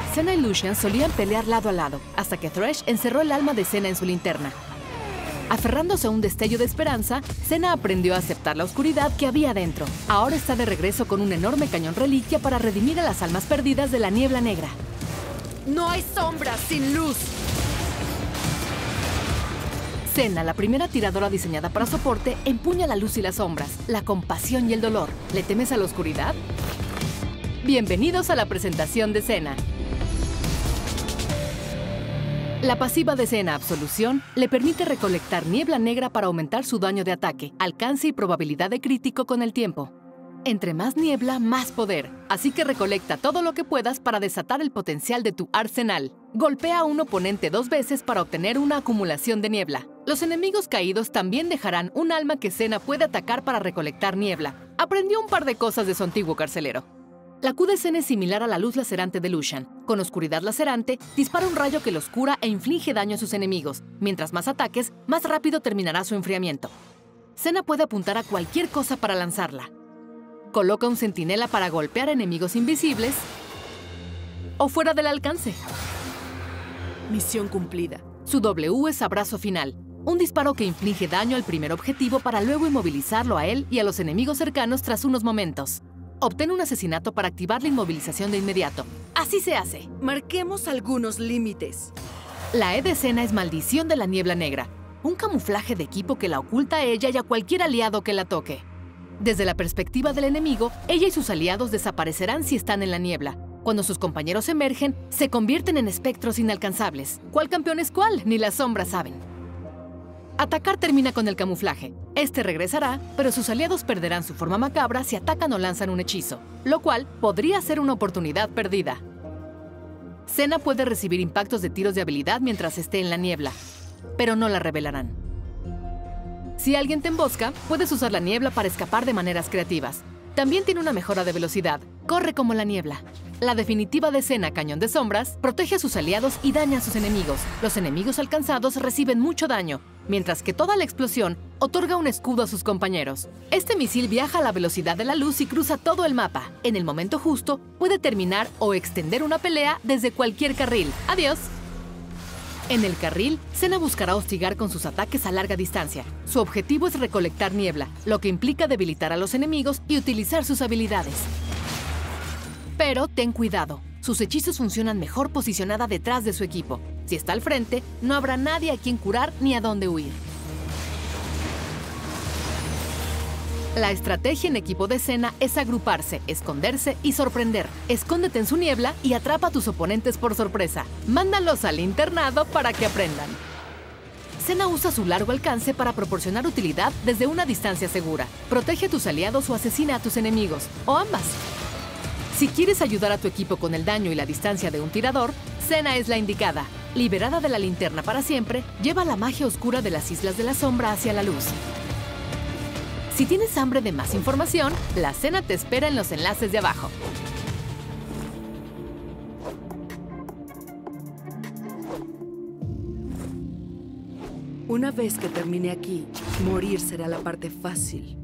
Senna y Lucian solían pelear lado a lado, hasta que Thresh encerró el alma de Senna en su linterna. Aferrándose a un destello de esperanza, Senna aprendió a aceptar la oscuridad que había dentro. Ahora está de regreso con un enorme cañón reliquia para redimir a las almas perdidas de la niebla negra. ¡No hay sombras sin luz! Senna, la primera tiradora diseñada para soporte, empuña la luz y las sombras, la compasión y el dolor. ¿Le temes a la oscuridad? Bienvenidos a la presentación de Senna. La pasiva de Senna, Absolución, le permite recolectar niebla negra para aumentar su daño de ataque, alcance y probabilidad de crítico con el tiempo. Entre más niebla, más poder. Así que recolecta todo lo que puedas para desatar el potencial de tu arsenal. Golpea a un oponente 2 veces para obtener una acumulación de niebla. Los enemigos caídos también dejarán un alma que Senna puede atacar para recolectar niebla. Aprendió un par de cosas de su antiguo carcelero. La Q de Senna es similar a la luz lacerante de Lucian. Con oscuridad lacerante, dispara un rayo que los cura e inflige daño a sus enemigos. Mientras más ataques, más rápido terminará su enfriamiento. Senna puede apuntar a cualquier cosa para lanzarla. Coloca un centinela para golpear enemigos invisibles o fuera del alcance. Misión cumplida. Su W es Abrazo Final, un disparo que inflige daño al primer objetivo para luego inmovilizarlo a él y a los enemigos cercanos tras unos momentos. Obtén un asesinato para activar la inmovilización de inmediato. ¡Así se hace! Marquemos algunos límites. La E de Senna es Maldición de la Niebla Negra, un camuflaje de equipo que la oculta a ella y a cualquier aliado que la toque. Desde la perspectiva del enemigo, ella y sus aliados desaparecerán si están en la niebla. Cuando sus compañeros emergen, se convierten en espectros inalcanzables. ¿Cuál campeón es cuál? Ni las sombras saben. Atacar termina con el camuflaje. Este regresará, pero sus aliados perderán su forma macabra si atacan o lanzan un hechizo, lo cual podría ser una oportunidad perdida. Senna puede recibir impactos de tiros de habilidad mientras esté en la niebla, pero no la revelarán. Si alguien te embosca, puedes usar la niebla para escapar de maneras creativas. También tiene una mejora de velocidad. Corre como la niebla. La definitiva de Senna, Cañón de Sombras, protege a sus aliados y daña a sus enemigos. Los enemigos alcanzados reciben mucho daño, mientras que toda la explosión otorga un escudo a sus compañeros. Este misil viaja a la velocidad de la luz y cruza todo el mapa. En el momento justo, puede terminar o extender una pelea desde cualquier carril. ¡Adiós! En el carril, Senna buscará hostigar con sus ataques a larga distancia. Su objetivo es recolectar niebla, lo que implica debilitar a los enemigos y utilizar sus habilidades. Pero ten cuidado, sus hechizos funcionan mejor posicionada detrás de su equipo. Si está al frente, no habrá nadie a quien curar ni a dónde huir. La estrategia en equipo de Senna es agruparse, esconderse y sorprender. Escóndete en su niebla y atrapa a tus oponentes por sorpresa. Mándalos al internado para que aprendan. Senna usa su largo alcance para proporcionar utilidad desde una distancia segura. Protege a tus aliados o asesina a tus enemigos, o ambas. Si quieres ayudar a tu equipo con el daño y la distancia de un tirador, Senna es la indicada. Liberada de la linterna para siempre, lleva la magia oscura de las Islas de la Sombra hacia la luz. Si tienes hambre de más información, la Senna te espera en los enlaces de abajo. Una vez que termine aquí, morir será la parte fácil.